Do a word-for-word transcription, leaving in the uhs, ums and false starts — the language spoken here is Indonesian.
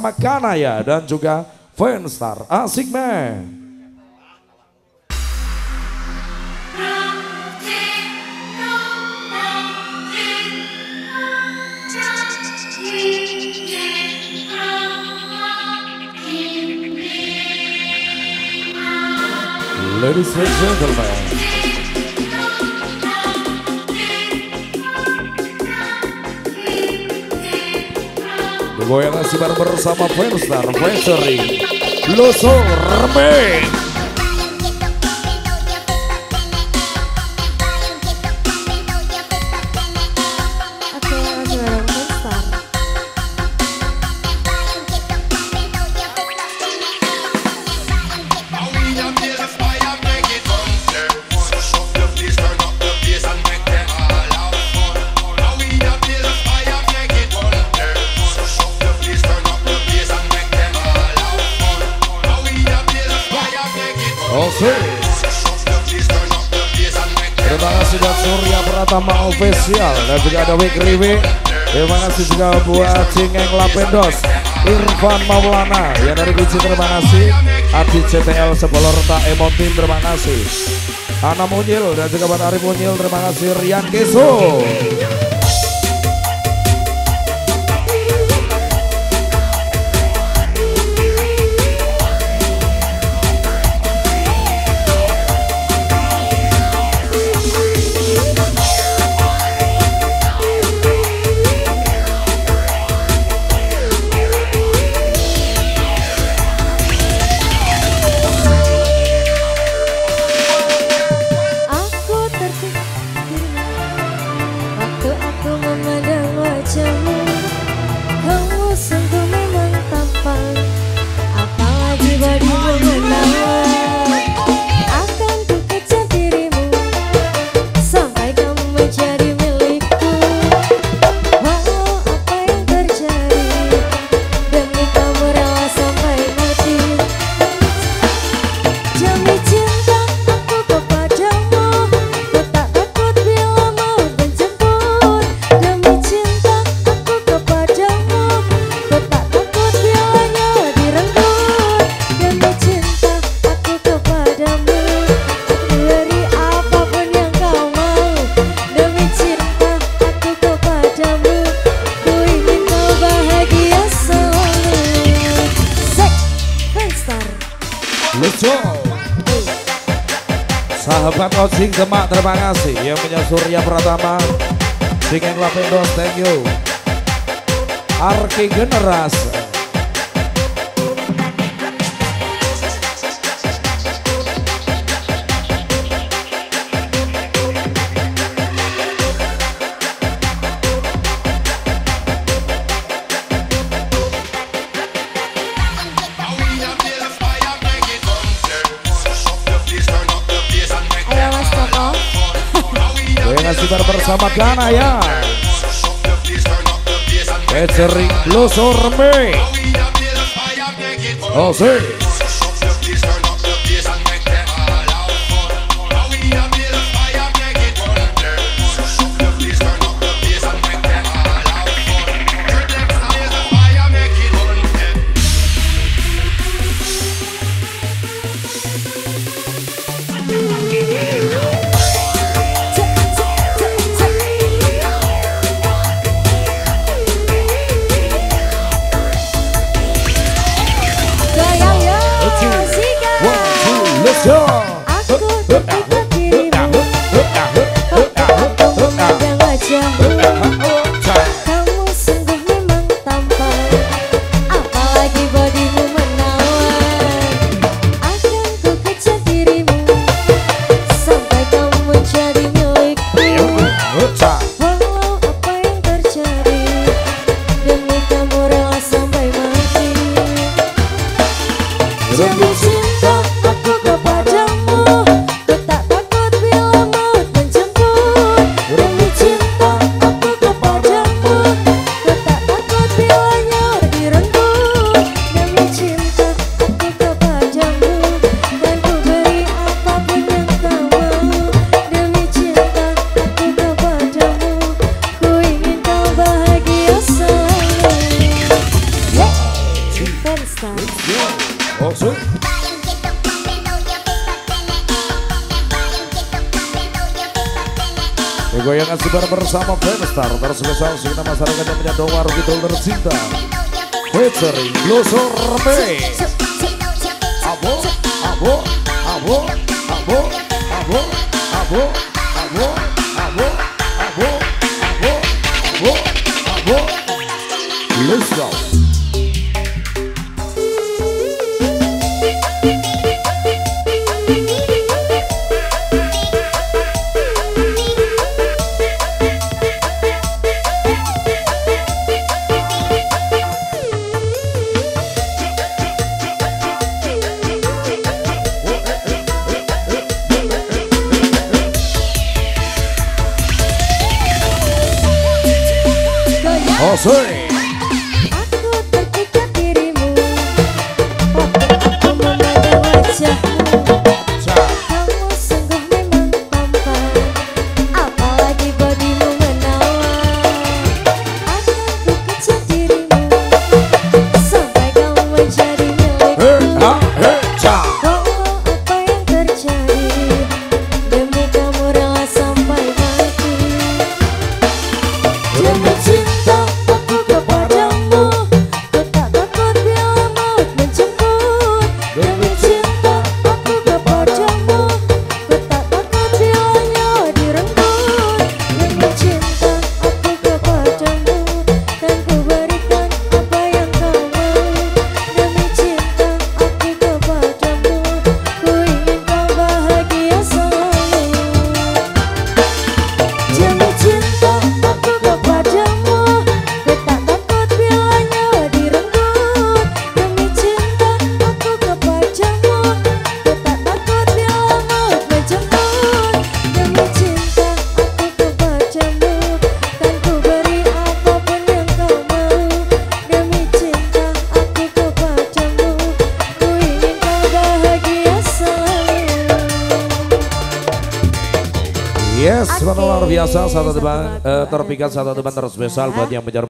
Makanaya dan juga Fanstar. Asik men. Ladies and gentlemen, goyang asik bareng bersama Fanstar featuring Loso Remix. Oke. Terima kasih buat Surya Pratama Official dan juga ada Wik Riwi. Terima kasih juga buat Cingeng Lapendos, Irfan Maulana yang dari Biji, terima kasih. Adi C T L Sebolor Tak Emotin, terima kasih. Ana Munyil dan juga buat Arif Munyil, terima kasih. Rian Keso. Sahabat Lodging Demak, terima kasih. Yang punya Surya Pratama, Cingeng Lapendos, thank you. Arki Generasi. Kita bersama Ganaya featuring Loso Remix. Oh sih. Benstar. Oh, so. Goyangan sebar bersama Benstar terspesial sehingga masyarakat yang menyandang warung itu tercinta featuring Glosor Mix. Abo, abo, abo, abo, abo, abo, abo, abo, abo, abo, abo, abo. Let's go. Oh, sorry. Aku terpikat dirimu, waktu aku memandang wajahmu. Kamu sungguh memang tampan, apalagi bodimu menawan. Akan ku kejar dirimu, sampai kamu menjadi milikku. Walau apa yang terjadi, demi kamu rela sampai mati. Demi cinta yes, luar biasa, satu teman uh, terpikat, satu teman terspesial buat yang menjadi